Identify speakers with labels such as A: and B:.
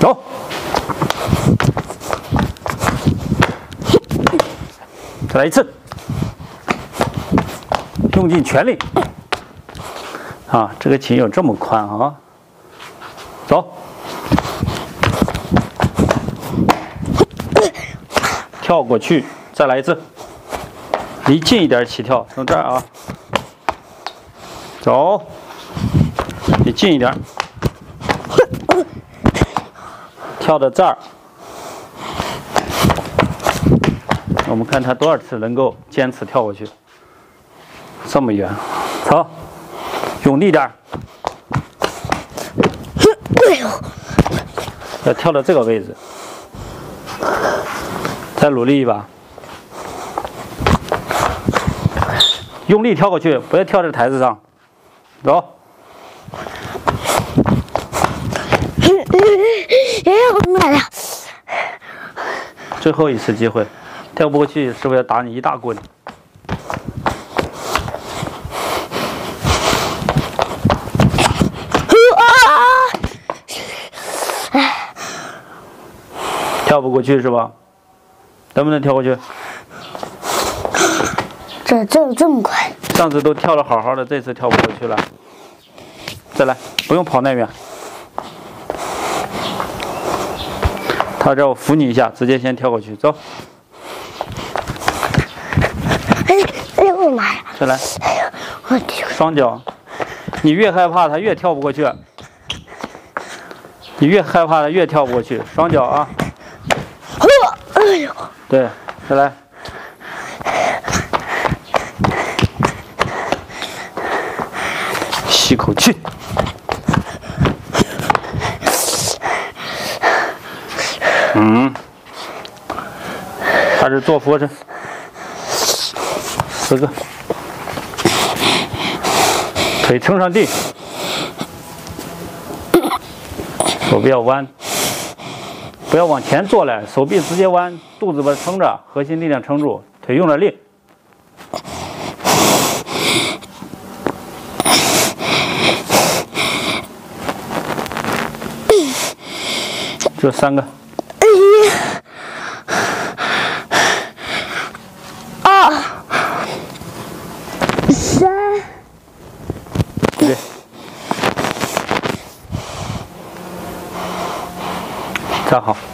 A: 走，再来一次，用尽全力。啊，这个琴有这么宽啊！走，跳过去，再来一次，离近一点起跳，从这儿啊，走，离近一点，跳到这儿。我们看他多少次能够坚持跳过去，这么远，走，用力点，要跳到这个位置，再努力一把，用力跳过去，不要跳在台子上，走。最后一次机会，跳不过去，师傅要打你一大棍。跳不过去是吧？能不能跳过去？
B: 这么快？
A: 上次都跳得好好的，这次跳不过去了。再来，不用跑那远。他这我扶你一下，直接先跳过去，走。
B: 哎呦我妈呀！
A: 再来。
B: 哎呦，我去！
A: 双脚，你越害怕他越跳不过去。你越害怕他越跳不过去，双脚啊。
B: 哎呦！
A: 对，再来。吸口气。开始做俯卧撑，10个，腿撑上地，手臂要弯，不要往前坐来，手臂直接弯，肚子把它撑着，核心力量撑住，腿用点力。就3个。对，站好。